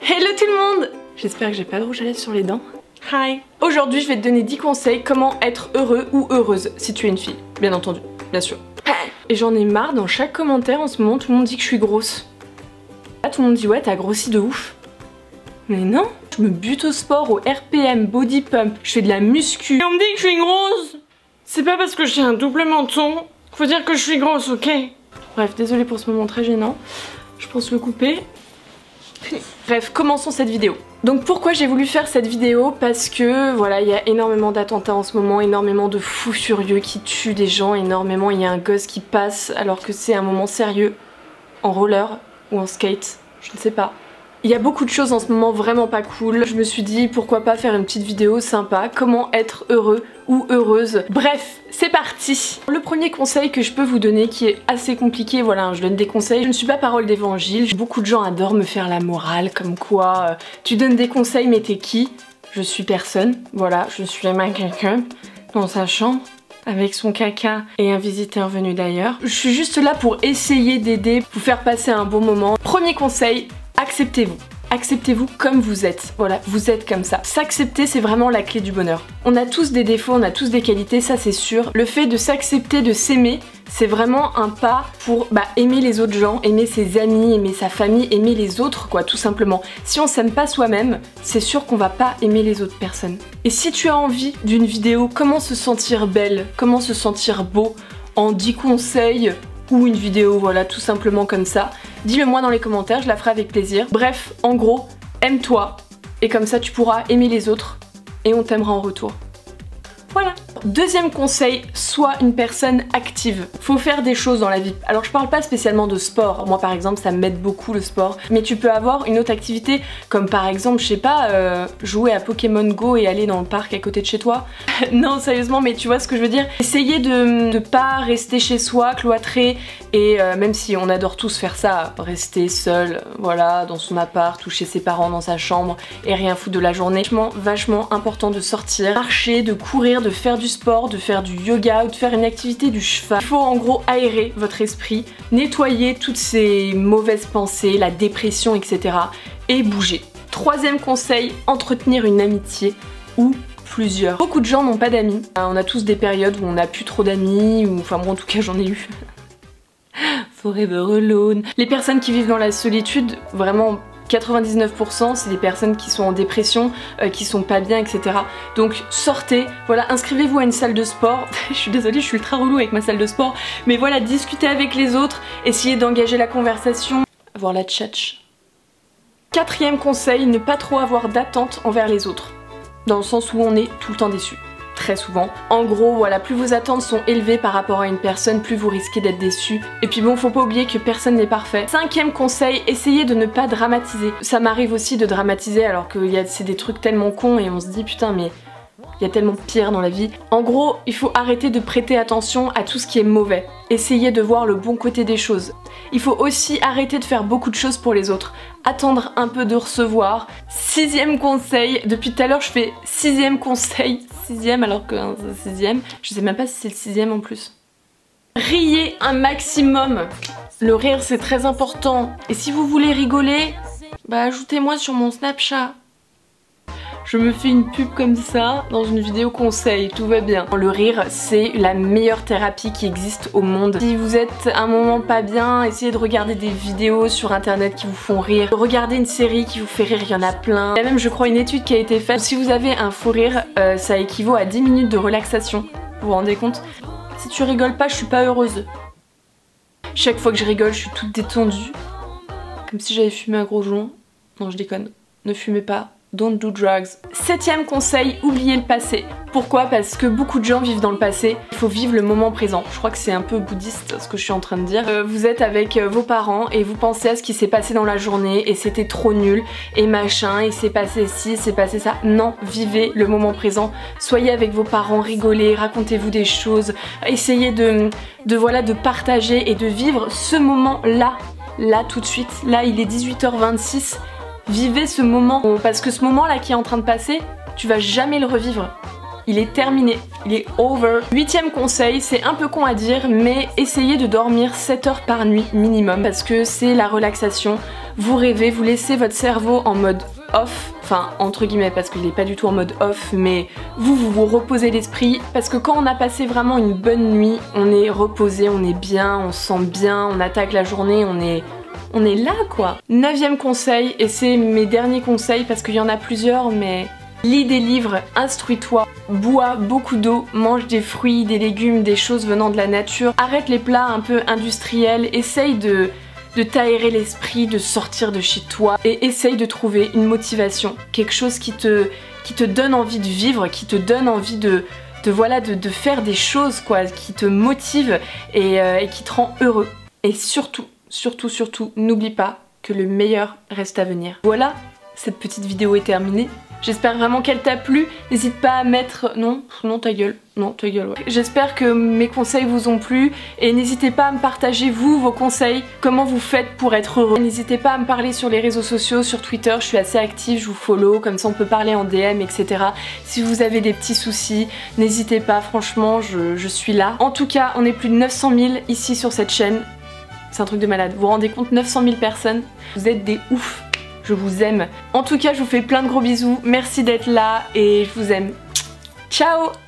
Hello tout le monde! J'espère que j'ai pas de rouge à lèvres sur les dents. Hi! Aujourd'hui je vais te donner 10 conseils comment être heureux ou heureuse si tu es une fille. Bien entendu, bien sûr. Et j'en ai marre, dans chaque commentaire en ce moment tout le monde dit que je suis grosse. Là tout le monde dit ouais t'as grossi de ouf. Mais non! Je me bute au sport, au RPM, body pump, je fais de la muscu. Et on me dit que je suis grosse! C'est pas parce que j'ai un double menton, faut dire que je suis grosse, ok? Bref, désolée pour ce moment très gênant. Je pense le couper. Bref, commençons cette vidéo. Donc pourquoi j'ai voulu faire cette vidéo? Parce que voilà, il y a énormément d'attentats en ce moment, énormément de fous furieux qui tuent des gens, énormément, il y a un gosse qui passe alors que c'est un moment sérieux, en roller ou en skate, je ne sais pas. Il y a beaucoup de choses en ce moment vraiment pas cool. Je me suis dit pourquoi pas faire une petite vidéo sympa, comment être heureux ou heureuse. Bref, c'est parti. Le premier conseil que je peux vous donner qui est assez compliqué, voilà, je donne des conseils. Je ne suis pas parole d'évangile. Beaucoup de gens adorent me faire la morale, comme quoi tu donnes des conseils mais t'es qui? Je suis personne. Voilà, je suis quelqu'un dans sa chambre avec son caca et un visiteur venu d'ailleurs. Je suis juste là pour essayer d'aider, vous faire passer un bon moment. Premier conseil, acceptez-vous. Acceptez-vous comme vous êtes. Voilà, vous êtes comme ça. S'accepter, c'est vraiment la clé du bonheur. On a tous des défauts, on a tous des qualités, ça c'est sûr. Le fait de s'accepter, de s'aimer, c'est vraiment un pas pour aimer les autres gens, aimer ses amis, aimer sa famille, aimer les autres, quoi, tout simplement. Si on s'aime pas soi-même, c'est sûr qu'on va pas aimer les autres personnes. Et si tu as envie d'une vidéo, comment se sentir belle, comment se sentir beau, en 10 conseils, ou une vidéo, voilà, tout simplement comme ça, dis-le moi dans les commentaires, je la ferai avec plaisir. Bref, en gros, aime-toi, et comme ça tu pourras aimer les autres, et on t'aimera en retour. Voilà. Deuxième conseil, sois une personne active. Faut faire des choses dans la vie. Alors je parle pas spécialement de sport. Moi par exemple ça m'aide beaucoup le sport. Mais tu peux avoir une autre activité comme par exemple, je sais pas, jouer à Pokémon Go et aller dans le parc à côté de chez toi. Non sérieusement, mais tu vois ce que je veux dire. Essayez de pas rester chez soi, cloîtré. Et même si on adore tous faire ça, rester seul, voilà, dans son appart ou chez ses parents dans sa chambre et rien foutre de la journée. Vachement important de sortir, marcher, de courir, de faire du sport, de faire du yoga ou de faire une activité du cheval. Il faut en gros aérer votre esprit, nettoyer toutes ces mauvaises pensées, la dépression, etc. et bouger. Troisième conseil, entretenir une amitié ou plusieurs. Beaucoup de gens n'ont pas d'amis. On a tous des périodes où on n'a plus trop d'amis, ou enfin moi en tout cas j'en ai eu. Forever alone. Les personnes qui vivent dans la solitude, vraiment 99% c'est des personnes qui sont en dépression, qui sont pas bien, etc. Donc sortez, voilà, inscrivez-vous à une salle de sport. Je suis désolée, je suis ultra relou avec ma salle de sport, mais voilà, discutez avec les autres, essayez d'engager la conversation, avoir la tchatch. Quatrième conseil, ne pas trop avoir d'attentes envers les autres, dans le sens où on est tout le temps déçu. Très souvent. En gros, voilà, plus vos attentes sont élevées par rapport à une personne, plus vous risquez d'être déçu. Et puis bon, faut pas oublier que personne n'est parfait. Cinquième conseil, essayez de ne pas dramatiser. Ça m'arrive aussi de dramatiser alors que c'est des trucs tellement cons et on se dit putain mais il y a tellement pire dans la vie. En gros, il faut arrêter de prêter attention à tout ce qui est mauvais. Essayez de voir le bon côté des choses. Il faut aussi arrêter de faire beaucoup de choses pour les autres. Attendre un peu de recevoir. Sixième conseil, depuis tout à l'heure je fais sixième conseil. Sixième alors que c'est sixième. Je sais même pas si c'est le sixième en plus. Riez un maximum. Le rire c'est très important. Et si vous voulez rigoler, ajoutez-moi sur mon Snapchat. Je me fais une pub comme ça dans une vidéo conseil, tout va bien. Le rire, c'est la meilleure thérapie qui existe au monde. Si vous êtes un moment pas bien, essayez de regarder des vidéos sur internet qui vous font rire. Regardez une série qui vous fait rire, il y en a plein. Il y a même, je crois, une étude qui a été faite. Si vous avez un fou rire, ça équivaut à 10 minutes de relaxation. Vous vous rendez compte? Si tu rigoles pas, je suis pas heureuse. Chaque fois que je rigole, je suis toute détendue. Comme si j'avais fumé un gros joint. Non, je déconne. Ne fumez pas. Don't do drugs. Septième conseil, oubliez le passé. Pourquoi? Parce que beaucoup de gens vivent dans le passé. Il faut vivre le moment présent. Je crois que c'est un peu bouddhiste ce que je suis en train de dire. Vous êtes avec vos parents et vous pensez à ce qui s'est passé dans la journée et c'était trop nul et machin, il s'est passé ci, c'est passé ça. Non, vivez le moment présent. Soyez avec vos parents, rigolez, racontez-vous des choses. Essayez de partager et de vivre ce moment-là. Là tout de suite. Là il est 18h26. Vivez ce moment, parce que ce moment là qui est en train de passer, tu vas jamais le revivre. Il est terminé. il est over. 8e conseil, c'est un peu con à dire, mais essayez de dormir 7 heures par nuit minimum parce que c'est la relaxation. Vous rêvez, vous laissez votre cerveau en mode off, enfin entre guillemets parce qu'il n'est pas du tout en mode off, mais vous reposez l'esprit parce que quand on a passé vraiment une bonne nuit, on est reposé, on est bien, on se sent bien, on attaque la journée, on est là quoi. 9e conseil, et c'est mes derniers conseils parce qu'il y en a plusieurs, mais lis des livres, instruis-toi, bois beaucoup d'eau, mange des fruits, des légumes, des choses venant de la nature, arrête les plats un peu industriels, essaye de t'aérer l'esprit, de sortir de chez toi et essaye de trouver une motivation, quelque chose qui te donne envie de vivre, qui te donne envie de faire des choses quoi, qui te motive et qui te rend heureux. Et surtout, n'oublie pas que le meilleur reste à venir. Voilà, cette petite vidéo est terminée. J'espère vraiment qu'elle t'a plu. N'hésite pas à mettre... Non, ta gueule. Non, ta gueule, ouais. J'espère que mes conseils vous ont plu. Et n'hésitez pas à me partager, vous, vos conseils. Comment vous faites pour être heureux. N'hésitez pas à me parler sur les réseaux sociaux, sur Twitter. Je suis assez active, je vous follow. Comme ça, on peut parler en DM, etc. Si vous avez des petits soucis, n'hésitez pas. Franchement, je suis là. En tout cas, on est plus de 900 000 ici sur cette chaîne. C'est un truc de malade. Vous vous rendez compte, 900 000 personnes. Vous êtes des oufs. Je vous aime. En tout cas, je vous fais plein de gros bisous. Merci d'être là et je vous aime. Ciao!